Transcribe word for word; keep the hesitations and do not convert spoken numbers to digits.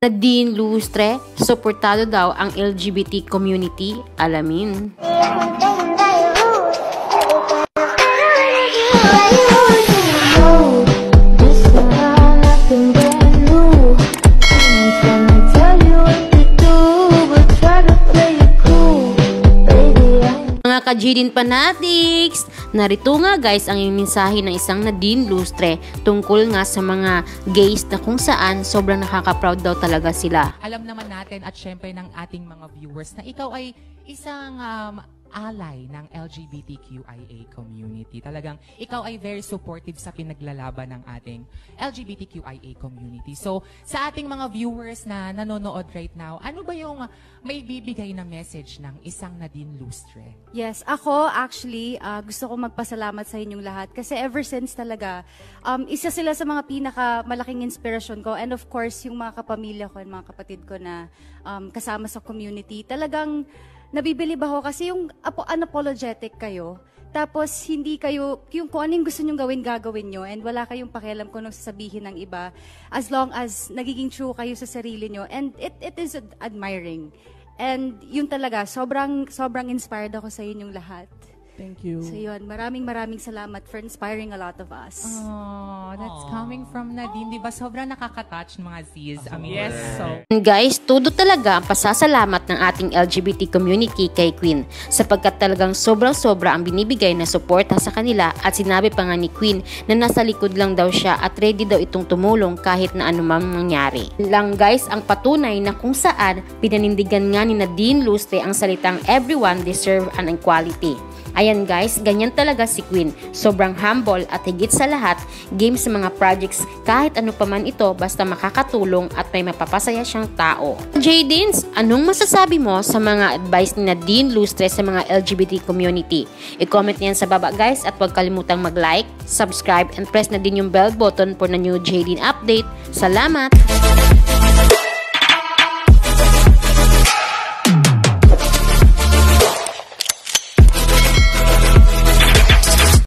Nadine Lustre, suportado daw ang L G B T community, alamin. Mga ka-Jadeen fanatics, narito nga guys ang mensahe ng isang Nadine Lustre tungkol nga sa mga gays na kung saan sobrang nakaka-proud daw talaga sila. Alam naman natin at syempre ng ating mga viewers na ikaw ay isang um, ally ng L G B T Q I A community. Talagang ikaw ay very supportive sa pinaglalaban ng ating L G B T Q I A community. So, sa ating mga viewers na nanonood right now, ano ba yung may bibigay na message ng isang Nadine Lustre? Yes, ako actually uh, gusto ko magpasalamat sa inyong lahat kasi ever since talaga, um, isa sila sa mga pinakamalaking inspirasyon ko, and of course, yung mga kapamilya ko and mga kapatid ko na um, kasama sa community. Talagang nabibilib ako kasi yung unapologetic kayo, tapos hindi kayo, yung kung anong gusto nyong gawin, gagawin nyo, and wala kayong pakialam kung anong sasabihin ng iba, as long as nagiging true kayo sa sarili nyo, and it, it is admiring. And yun talaga, sobrang, sobrang inspired ako sa inyong lahat. Thank you. So yun, maraming maraming salamat for inspiring a lot of us. Oh, that's Aww. Coming from Nadine. Diba sobrang nakaka-touch mga Z's? I mean, yes. So. Guys, todo talaga ang pasasalamat ng ating L G B T community kay Queen sapagkat talagang sobrang-sobra ang binibigay na suporta sa kanila, at sinabi pa nga ni Queen na nasa likod lang daw siya at ready daw itong tumulong kahit na anumang mangyari. Lang guys ang patunay na kung saan pinanindigan nga ni Nadine Lustre ang salitang everyone deserve an equality. Ayan guys, ganyan talaga si Queen. Sobrang humble at higit sa lahat, game sa mga projects kahit ano pa man ito basta makakatulong at may mapapasaya siyang tao. Jadeens, anong masasabi mo sa mga advice ni Nadine Lustre sa mga L G B T community? I-comment niyan sa baba guys, at huwag kalimutang mag-like, subscribe, and press na din yung bell button for na new Jadeen update. Salamat!